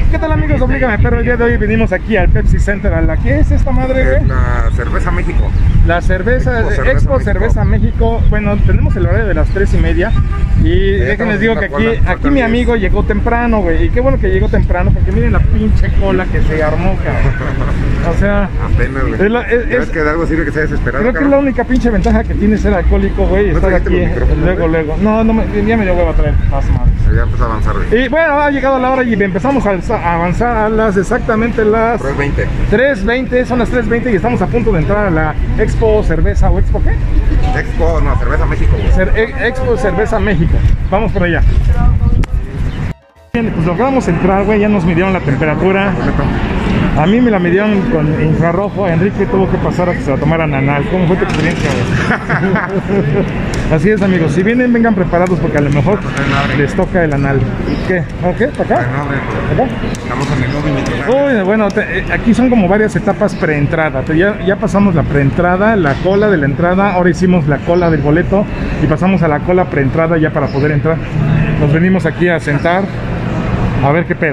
¿Qué tal, amigos de Oblígame Perro? El día de hoy venimos aquí al Pepsi Center. ¿Qué es esta madre, güey? La Cerveza México. La cerveza, Expo Cerveza México. Bueno, tenemos el horario de las 3:30. Y déjenles digo que aquí mi amigo llegó temprano, güey. Y qué bueno que llegó temprano, porque miren la pinche cola que se armó, cabrón. O sea, apenas, güey. Es que de algo sirve que sea desesperado. Creo que es la única pinche ventaja que tiene ser alcohólico, güey. Estar aquí luego. No, ya me dio huevo a traer. Ya empezó a avanzar, güey. Y bueno, ha llegado la hora y empezamos a avanzar a las exactamente las 3:20. 3:20, son las 3:20 y estamos a punto de entrar a la Expo Cerveza, ¿o Expo qué? Cerveza México, güey. Expo Cerveza México. Vamos por allá. Bien, pues logramos entrar, güey, ya nos midieron la temperatura. A mí me la midieron con infrarrojo. Enrique tuvo que pasar a que se la tomaran anal. ¿Cómo fue tu experiencia, güey? Así es, amigos, si vienen, vengan preparados porque a lo mejor les toca el anal. ¿Qué? ¿Ok? ¿Para acá? ¿Acá? Estamos en el lobby. Uy, bueno, aquí son como varias etapas preentrada. Ya pasamos la preentrada, la cola de la entrada. Ahora hicimos la cola del boleto y pasamos a la cola preentrada ya para poder entrar. Nos venimos aquí a sentar a ver qué pedo.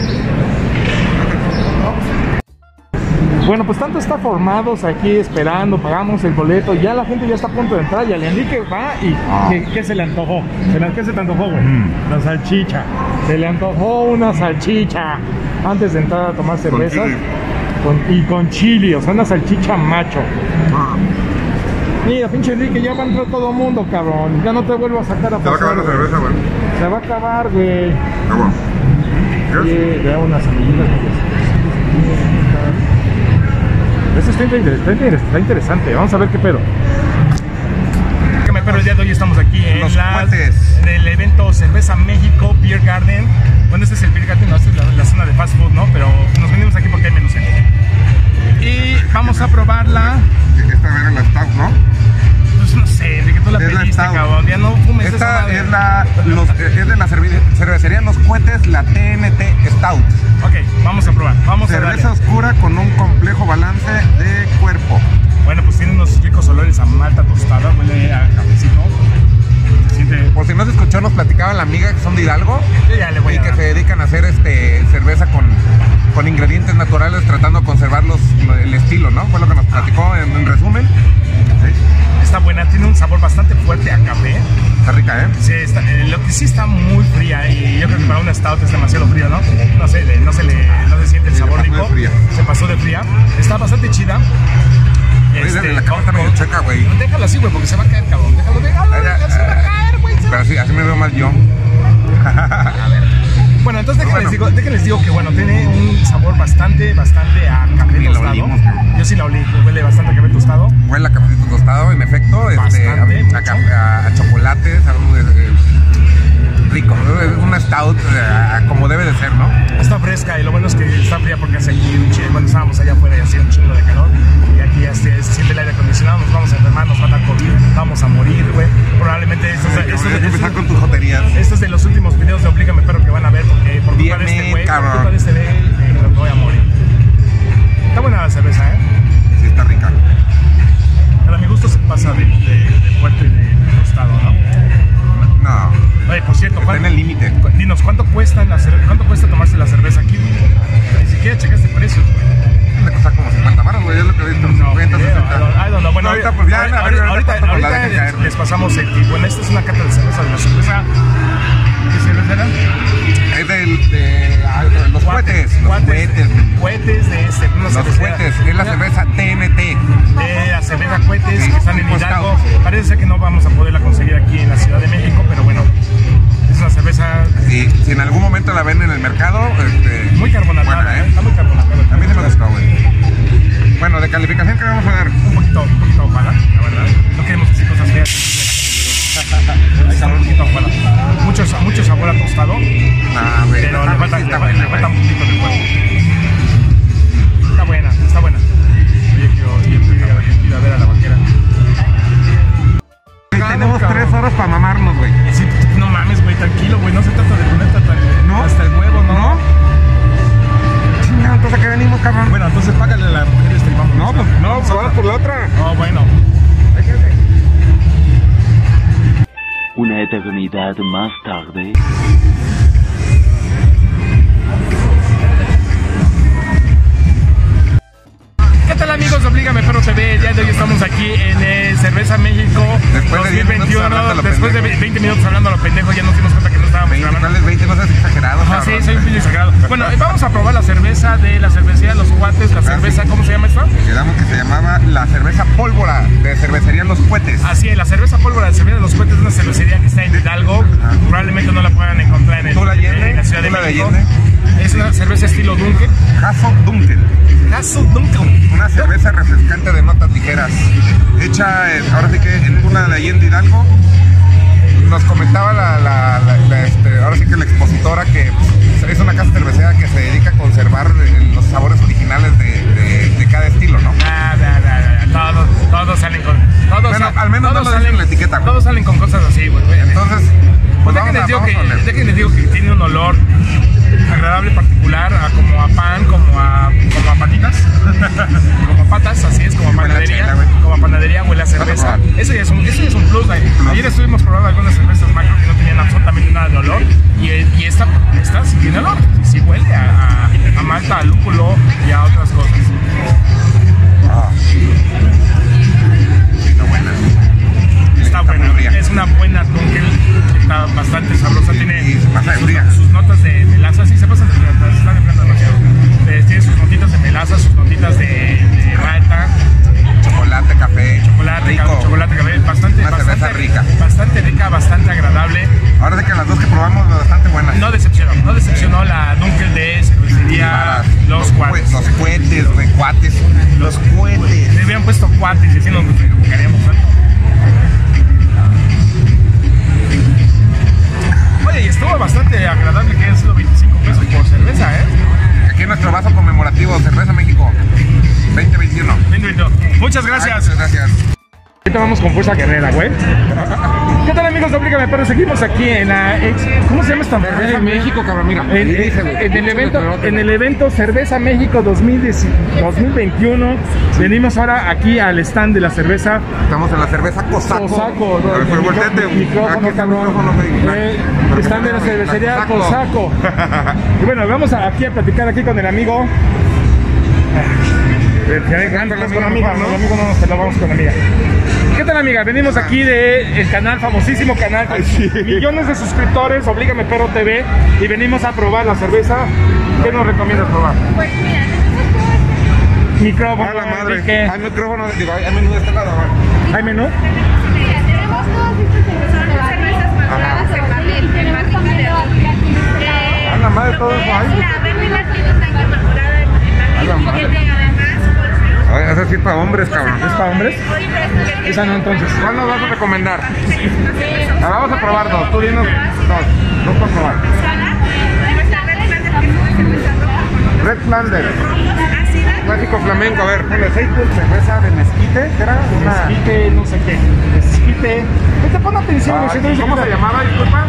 Bueno, pues tanto está formados aquí esperando, pagamos el boleto, ya la gente ya está a punto de entrar y al Enrique va y ¿qué se le antojó? ¿Qué se te antojó, güey? La salchicha. Se le antojó una salchicha antes de entrar a tomar cervezas. Con chili, o sea, una salchicha macho. Mira, pinche Enrique, ya va a entrar todo el mundo, cabrón. Ya no te vuelvo a sacar a pasar. Se va a acabar la cerveza, güey. Se va a acabar, güey. ¿Qué? Vea unas amiguitas. Eso está interesante, vamos a ver qué pedo. Pero el día de hoy estamos aquí en el evento Cerveza México Beer Garden. Bueno, este es el Beer Garden, no, esta es la zona de fast food, ¿no? Pero nos venimos aquí porque hay menús. Y vamos a probarla. Esta era la Stout, ¿no? Pues no sé, de que tú la pediste, cabrón. Ya no fumes esta es de la cervecería Los Cohetes, la TNT Stout. Ok, vamos a probar. Cerveza oscura con un complejo balance de cuerpo. Bueno, pues tiene unos ricos olores a malta tostada, huele a cafecito. Se siente... Por si no se escuchó, nos platicaba la amiga que son de Hidalgo y que se dedican a hacer cerveza con ingredientes naturales, tratando de conservar el estilo, ¿no? Fue lo que nos platicó en resumen. ¿Sí? Está buena, tiene un sabor bastante fuerte a café. Está rica, ¿eh? Sí, lo que sí está muy fría y yo creo que para una stout es demasiado frío, ¿no? No se siente el sabor rico. Se pasó de fría. Está bastante chida. La cama está medio checa, güey. Déjalo así, güey, porque se va a caer, cabrón. Déjalo, se va a caer, güey. Pero sí, así me veo mal yo. A ver. Bueno, entonces déjenles digo que bueno, tiene un sabor bastante a café tostado. Yo sí la olí, huele bastante a café tostado. Huele a cafecito tostado, en efecto, a chocolate, rico, una stout como debe de ser, ¿no? Está fresca y lo bueno es que está fría porque hace aquí cuando estábamos allá afuera y hacía un chingo de calor. Y aquí se siente el aire acondicionado, nos vamos a enfermar, nos van a COVID, vamos a morir, güey. Probablemente esto con tus joterías. Esto es de los últimos videos de Oblígame Perro que van a ver porque por culpa de este güey, por culpa de este güey, me voy a morir. Está buena la cerveza, ¿eh? Sí, está rica. Pero a mi gusto se pasa de fuerte y de tostado, ¿no? No. Oye, por cierto, está en el límite. Dinos, ¿cuánto cuesta tomarse la cerveza aquí? Ni siquiera checaste precios, güey. Le cuesta como 50 baros, güey, es lo que he visto. No, 50, 60. Bueno, ahorita pues ya, ahorita les pasamos el tip. Bueno, esta es una cata de cerveza de la cerveza. ¿Qué cerveza era? Es de los cohetes. Los cohetes de los cohetes, es la cerveza TNT. De la cerveza cohetes que están en Hidalgo. Parece que no vamos a poderla conseguir aquí en la Ciudad de México, pero bueno, es una cerveza. Sí, si en algún momento la ven en el mercado, muy carbonatada, buena, está muy carbonatada. A mí sí me gustó, güey. Bueno, de calificación, ¿qué vamos a dar? Un poquito ojalá, la verdad. No queremos decir cosas feas. Ahí está un poquito afuera. Mucho sabor a tostado. Pero le falta un poquito de cuerpo. Está buena. Oye, yo ir a ver a la vaquera. Tenemos 3 horas para mamarnos, güey. Sí, no mames, güey, tranquilo, güey. No se trata de ponerte hasta el huevo, ¿no? Chingada, entonces ¿a qué venimos, cabrón? Bueno, entonces págale a la mujer y vamos. No, pues vamos por la otra. No, bueno. Una eternidad más tarde. Perro TV. El día de hoy estamos aquí en Cerveza México Después de 10 minutos 2021. hablando a lo Después de pendejo. 20 minutos hablando a lo pendejo, ya nos dimos cuenta que no estábamos 20, grabando. ¿cuál es 20? No seas exagerado, Ajá, cabrón. sí, soy un pillo exagerado. Bueno, vamos a probar la cerveza de la cervecería Los Cuates. La cerveza, ¿cómo se llama esta? Quedamos que se llamaba la cerveza pólvora de cervecería Los Cohetes. Así es, la cerveza pólvora de cerveza de Los Cuates es una cervecería que está en Hidalgo. Probablemente no la puedan encontrar en ¿Tú la Allende? en la Ciudad de ¿Tú la de México. Allende? Es una cerveza estilo Dunkel. Hasso Dunkel. Una cerveza refrescante de notas ligeras. Hecha, ahora sí que en Tula de Allende, Hidalgo. Nos comentaba ahora sí que la expositora que es una casa cervecera que se dedica a conservar los sabores originales de cada estilo, ¿no? Todos salen con... Bueno, al menos no lo dicen en la etiqueta, güey. Todos salen con cosas así, güey. Entonces, pues ya que les digo vamos que les digo que tiene un olor agradable, particular, como a pan, como a patitas, como a patas, así es, como a Huele a panadería, chela, güey. como a panadería, huele a cerveza. Vamos a probar. Eso ya es un plus, güey. Ayer estuvimos probando algunas cervezas macro que no tenían absolutamente nada de olor, y esta sí tiene olor, sí huele a malta, a lúpulo y a otras cosas. Está buena, es una buena Dunkel, está bastante sabrosa, tiene se pasa de fría. sus notas de melaza, sí se pasan de fría, se están enfriando demasiado. Tiene sus notitas de melaza, sus notitas de malta, Chocolate, café, rico. chocolate, café, Una cerveza rica. Bastante rica, bastante agradable. Ahora sí que las dos que probamos bastante buenas. No decepcionó la Dunkel de cervecería Los Cuates. Los Cohetes, güey, cuates. Los Cohetes. Le hubieran puesto cuates y así nos equivocaríamos tanto. Oye, y estuvo bastante agradable que hayan sido 25 pesos por cerveza, ¿eh? Aquí nuestro vaso conmemorativo, Cerveza México 2021. Muchas gracias. Muchas gracias. Ahorita vamos con Fuerza Guerrera, güey. ¿Qué tal, amigos de Oblígame Perro? Seguimos aquí en la ¿cómo se llama esta madre? Cerveza México, cabrón, mira. En el evento Cerveza México 2021. Venimos ahora aquí al stand de la cerveza Estamos en la cerveza Cosaco. Cosaco. A ver, pero volteate. Micrófono, Aquí está el cabrón. micrófono, güey. Stand de la cervecería Cosaco. Y bueno, vamos aquí a platicar aquí con el amigo. Con amiga, ¿no? El amigo no nos peló, vamos con amiga. ¿Qué tal, amiga? Venimos aquí del canal, famosísimo canal, con millones de suscriptores, Oblígame Perro TV, y venimos a probar la cerveza. ¿Qué nos recomiendas probar? Pues mira, tenemos Micrófono, A la madre. Enrique. Hay micrófono, digo, hay menú de este lado. ¿Hay menú? mira, tenemos todas estas cervezas malteadas en barril, en barrica de A la madre, todo eso hay. la verde latino tanque mejorada en barril, tiene además Ay, es decir, para hombres, cabrón. ¿Es para hombres? Esa no, entonces. ¿Cuál nos vas a recomendar? Vamos a probar dos. Tú dinos dos por probar. Red Flanders, clásico flamenco. A ver, ponle 6 cerveza de mezquite. ¿Qué era? Mezquite, no sé qué. Mezquite. Vete, pon atención, güey, si no dice ¿Cómo que- se llamaba? Disculpa.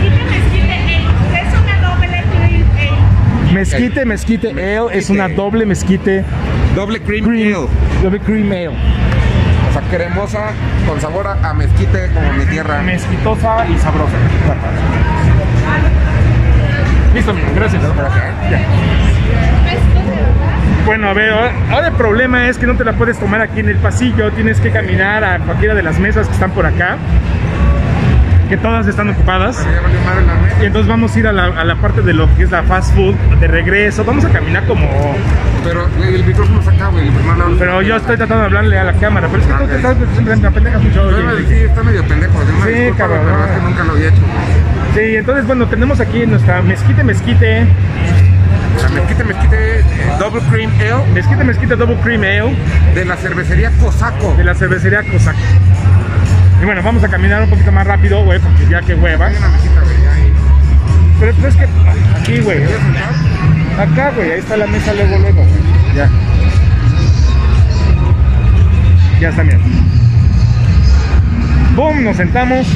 Es una doble cream ale. Mezquite Ale es una doble mezquite Doble cream cream, ale. doble cream ale. O sea, cremosa con sabor a mezquite como mi tierra. Mezquitosa y sabrosa. Listo, amigo, gracias. Ya. Bueno, a ver, ahora el problema es que no te la puedes tomar aquí en el pasillo, tienes que caminar a cualquiera de las mesas que están por acá, que todas están ocupadas. Ya valió madre la mesa. Y entonces vamos a ir a la parte de lo que es la fast food, de regreso, vamos a caminar como... Pero el micrófono se acaba, güey. Pero yo estoy tratando de hablarle a la cámara, pero es que tú te estás siempre me apendejas mucho. oye. Sí, está medio pendejo. Sí, cabrón. Pero es que nunca lo había hecho. Sí, entonces bueno, tenemos aquí nuestra mezquite, La mezquite, Double Cream Ale mezquite double cream ale de la cervecería Cosaco. de la cervecería Cosaco. Y bueno, vamos a caminar un poquito más rápido, güey, porque ya que hueva. Hay una mesita, güey, ahí. Pero es que aquí, güey. Acá, güey, ahí está la mesa luego, güey. Ya. Ya está, mira. Boom, nos sentamos.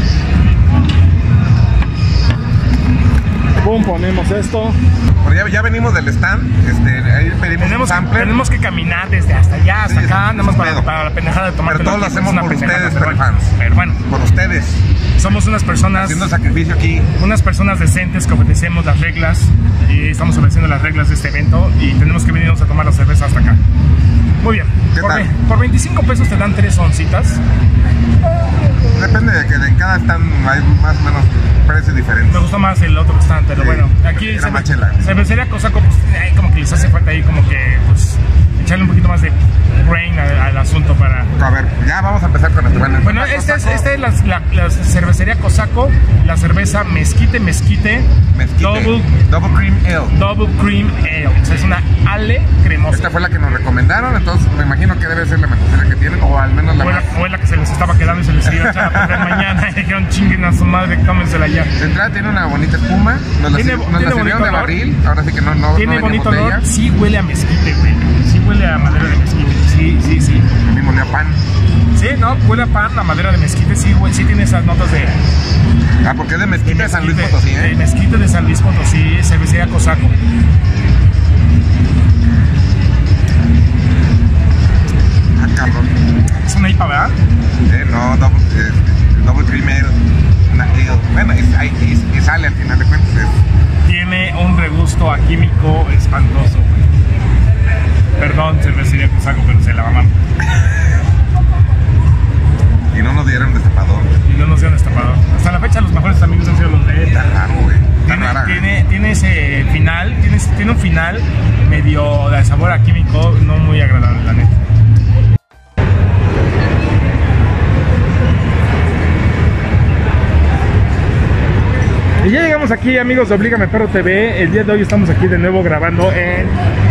Boom, ponemos esto. Bueno, ya venimos del stand. Ahí pedimos un sampler. Tenemos que caminar desde hasta allá, hasta Sí, acá, es nada más un para pedo. la pendejada de tomar. Pero todos lo hacemos por ustedes, fans. Pero bueno, Por ustedes. somos unas personas, Haciendo sacrificio aquí. unas personas decentes que obedecemos las reglas y estamos obedeciendo las reglas de este evento y tenemos que venirnos a tomar la cerveza hasta acá. Muy bien. ¿Qué tal? Por 25 pesos te dan 3 oncitas. Depende de que en cada stand hay más o menos precios diferentes. Me gustó más el otro stand, pero Sí, bueno, aquí era más chela. cervecería Cosaco, pues como que les hace falta ahí como que pues echarle un poquito más de brain al asunto para... A ver, ya vamos a empezar con esto. Bueno, esta es la cervecería Cosaco, la cerveza Mezquite Double Cream Ale. Double Cream Ale. O sea, es una ale cremosa. Esta fue la que nos recomendaron, entonces me imagino que debe ser la mejor cerveza que tienen, o al menos la más. Fue la que se les estaba quedando y se les iba a echar a perder mañana. Y dijeron, chinguen a su madre, tómensela ya. De entrada tiene una bonita espuma, nos la sirvieron de olor. barril, ahora sí que no Tiene venía bonito botella. olor, sí huele a mezquite, güey. Sí huele a madera de mezquite, sí. A mí me olía a pan. Sí, no, huele a pan, la madera de mezquite, sí, güey, sí tiene esas notas de... Ah, porque es de mezquite de San Luis Potosí, De mezquite de San Luis Potosí, cervecería Cosaco. Ah, cabrón. Es una IPA, ¿verdad? No, Double Cream Ale. Una ale. Bueno, y sale al final de cuentas. Tiene un regusto a químico espantoso, güey. Perdón, cervecería Cosaco, pero se la mamaron. Y no nos dieron destapador. Y no nos dieron destapador. Hasta la fecha los mejores amigos han sido los de él. Está raro, güey. Está rara. Tiene ese final, tiene un final medio de sabor a químico, no muy agradable, la neta. Y ya llegamos aquí, amigos de Oblígame Perro TV. El día de hoy estamos aquí de nuevo grabando en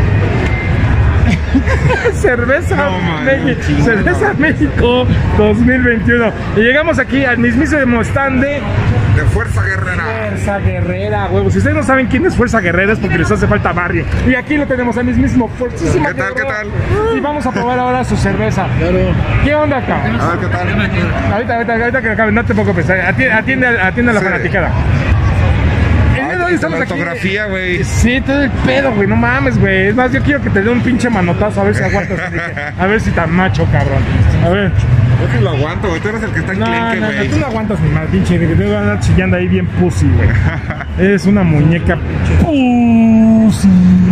Cerveza México 2021. Y llegamos aquí al mismísimo stand de Fuerza Guerrera. Fuerza Guerrera, huevos. Si ustedes no saben quién es Fuerza Guerrera es porque les hace falta barrio. Y aquí lo tenemos al mismísimo Fuerza ¿Qué tal, qué tal? Y vamos a probar ahora su cerveza. Claro. ¿Qué onda acá? A ver, ¿qué tal? Ahorita que acabe, no te preocupes. Atiende a la fanaticada. El día de hoy estamos la aquí. autografía, güey. Sí, todo el pedo, güey, no mames, güey. Es más, yo quiero que te dé un pinche manotazo a ver si aguantas. A ver si tan macho, cabrón. A ver. Yo sí lo aguanto, güey. Tú eres el que está en clenque, güey. Tú no aguantas ni más, pinche. Que te voy a andar chillando ahí bien pussy, güey. Es una muñeca pussy.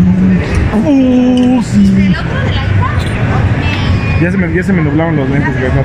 Pussy. ¿El otro de la IPA? Ya se me nublaron los lentes, güey.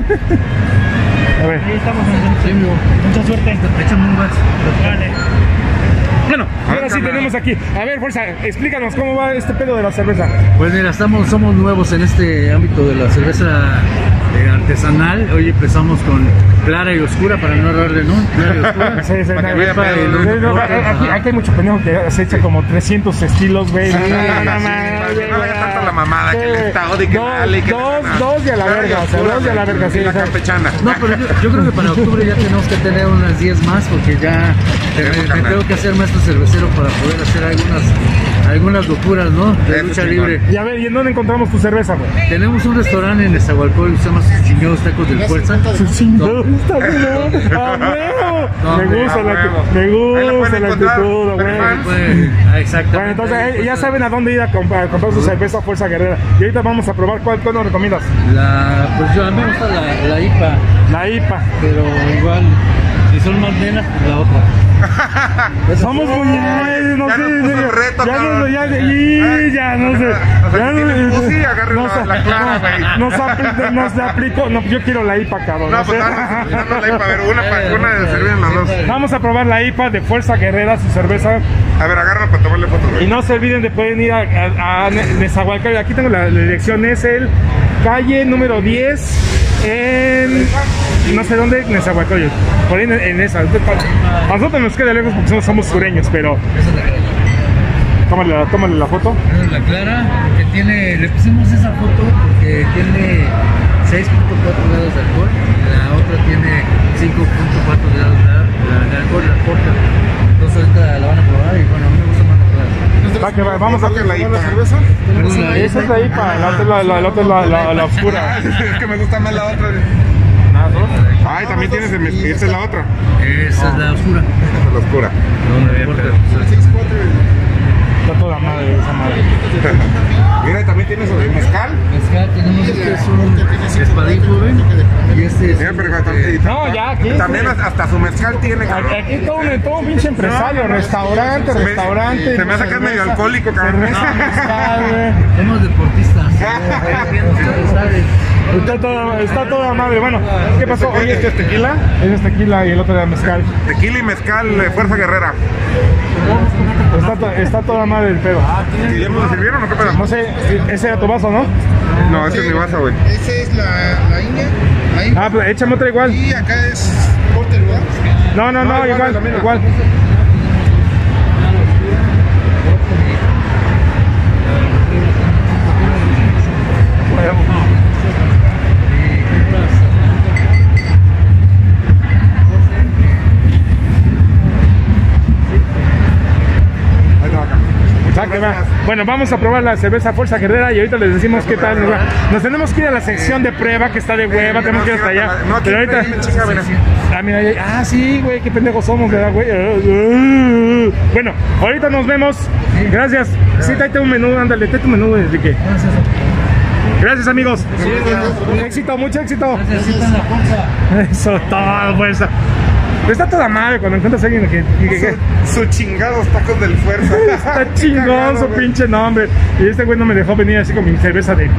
A ver. Ahí estamos en el premio. Mucha suerte. Échame un gas. Vale. Bueno, ahora sí tenemos aquí. A ver, Fuerza, explícanos cómo va este pedo de la cerveza. Pues mira, somos nuevos en este ámbito de la cerveza artesanal. Hoy empezamos con clara y oscura para no errarle, ¿no? Clara y oscura. Sí, Para que vaya pedo, aquí hay mucho pendejo que se echa como 300 estilos, güey. No le haga tanto la mamada que le está odi que dale, que dos y a la verga, o sea, dos y a la verga, sí. La campechana. No, pero yo creo que para octubre ya tenemos que tener unas 10 más porque ya me tengo que hacer maestro cervecero para poder hacer algunas locuras, ¿no? De lucha libre. Y a ver, ¿y en dónde encontramos tu cerveza, güey? Tenemos un restaurante en Nezahualcóyotl que se llama Chingados Tacos del Fuerza. Chingado, está bien, No, me gusta la actitud, güey. Exactamente. Bueno, entonces ya saben a dónde ir a comprar su cerveza Fuerza Guerrera. Y ahorita vamos a probar cuál nos recomiendas. Pues a mí me gusta la IPA, La IPA. pero igual, si son más nenas, pues la otra. Somos muy no Ya sé, nos puso el reto, cabrón. ya no sé. Ya pussy, agarre la clara, güey. Nos aplicó, no, yo quiero la IPA, cabrón. No, pues sé. no la IPA, a ver, una de servir las dos. Vamos a probar la IPA de Fuerza Guerrera, su cerveza. A ver, agárrala para tomarle fotos, Y güey. no se olviden de pueden ir a Nezahualcóyotl. Aquí tengo la dirección, es el calle número 10 en no sé dónde, Nezahualcóyotl. Por ahí en esa. A nosotros nos queda lejos porque somos sureños, pero tómale la foto. Esa es la clara, que le pusimos esa foto porque tiene 6.4 grados de alcohol, la otra tiene 5.4 grados de alcohol, la corta. Entonces ahorita la van a probar y bueno, a mí me gusta más la clara. Vamos a la IPA. esa es la IPA, la otra es la oscura. Es que me gusta más la otra. Ay, también tienes esta es la otra. Esa es la oscura. Esta es la oscura. No importa. Está toda madre esa madre. Mira, también tienes el mezcal. Mezcal, tenemos este es un espadín joven y este es Mira, pero también, No, ya, aquí. también hasta su mezcal tiene, cabrón. Aquí todo un pinche empresario, restaurante. Se me hace que es medio alcohólico, cabrón. Cerveza, mezcal, güey. somos deportistas. Está toda madre. Bueno, ¿qué pasó? Oye, ¿este es tequila? Ese es tequila y el otro era mezcal. Tequila y mezcal, Fuerza Guerrera. Está toda madre el pedo. ¿Y ya me lo sirvieron o qué pedo? No sé, ese era tu vaso, ¿no? No, ese es mi vaso, güey. Esa es la India. Ah, pues échame otra igual. Y acá es Porter, ¿verdad? No, igual. Bueno, vamos a probar la cerveza Fuerza Guerrera y ahorita les decimos qué tal nos va. Nos tenemos que ir a la sección de prueba que está de hueva, tenemos que ir hasta allá. Pero ahorita... Ah, mira, sí, güey, qué pendejos somos, ¿verdad, güey? Bueno, ahorita nos vemos. Gracias. Sí, tráete un menú, ándale, tráete un menú, Enrique. Gracias, amigos. Éxito, mucho éxito. Necesitan la fuerza. Eso, todo, pues. Está toda madre cuando encuentras a alguien que Sus chingados tacos del Fuerza. está chingón su pinche nombre. Y este güey no me dejó venir así con mi cerveza de...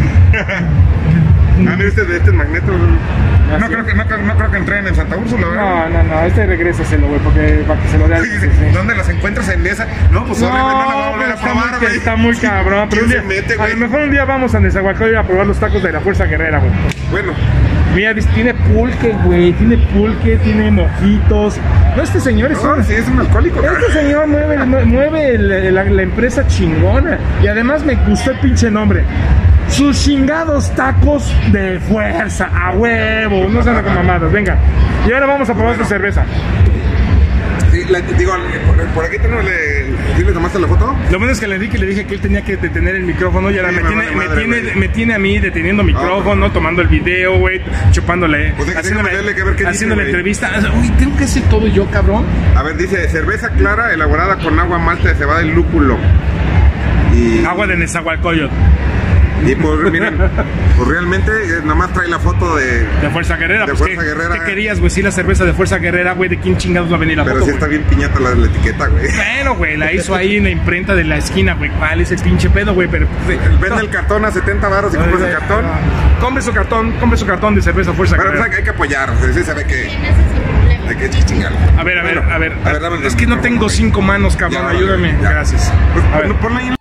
Este es Magneto. No creo que entren en Santa Úrsula, ¿verdad? No, este regrésaselo, güey, porque para que se lo dé. Sí. ¿Dónde las encuentras en esa? No, pues obviamente no la voy a volver a probar, güey. Está muy cabrón, pero un día, a lo mejor un día vamos a Nezahualcóyotl a probar los tacos de la Fuerza Guerrera, güey. Bueno. Mira, tiene pulque, güey, tiene mojitos. No, este señor es sí, es un alcohólico. Este señor mueve la empresa chingona. Y además me gustó el pinche nombre. Sus chingados tacos de Fuerza, a huevo. No sean con mamadas, venga. Y ahora vamos a probar su cerveza. Sí, digo, por aquí tengo ¿sí le tomaste la foto? Lo bueno es que le dije que él tenía que detener el micrófono y ahora me tiene a mí deteniendo micrófono, tomando el video, güey, chupándole, pues haciéndole entrevista. Uy, tengo que hacer todo yo, cabrón. A ver, dice, cerveza clara elaborada con agua, malta de cebada y lúpulo. Agua de Nezahualcóyotl. Y pues miren, pues realmente nada más trae la foto de Fuerza Guerrera. De pues Fuerza Guerrera. ¿Qué querías, güey? Si la cerveza de Fuerza Guerrera, güey, ¿de quién chingados va a venir la foto? Pero sí está bien piñata la etiqueta, güey. Bueno, güey, la hizo ahí en la imprenta de la esquina, güey. ¿Cuál es el pinche pedo, güey? Pero vende el cartón a 70 baros y compras el cartón. Compre su cartón de cerveza Fuerza Guerrera. Pero hay que apoyar, sí se ve que hay que chingarlo. A ver, es que no tengo 5 manos, cabrón, ayúdame. Ya. Gracias. Pues, ponle ahí